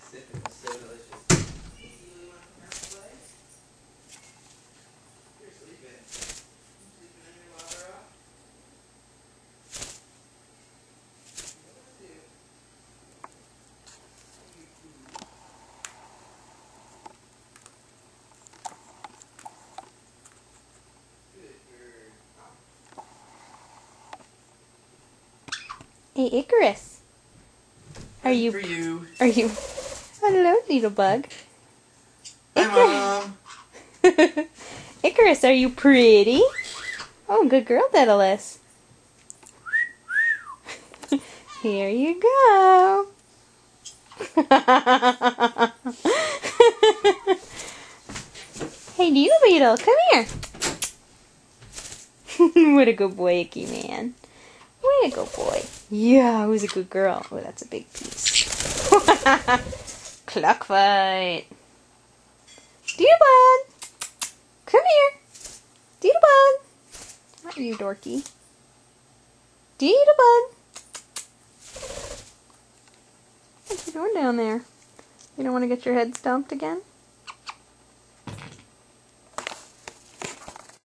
sip. It was so delicious. You're sleeping. Sleeping in your water off? Hey, Icarus. Are you? Hello, little bug. Hi, Mom. Icarus, are you pretty? Oh, good girl, Daedalus. Here you go. Hey, Beetle, come here. What a good boy, Icky man. Way to go, boy. Yeah, who's a good girl? Oh, that's a big piece. Cluck fight. Doodlebug! Come here. Doodlebug! Not you, dorky. Doodlebug! What you doing down there? You don't want to get your head stomped again?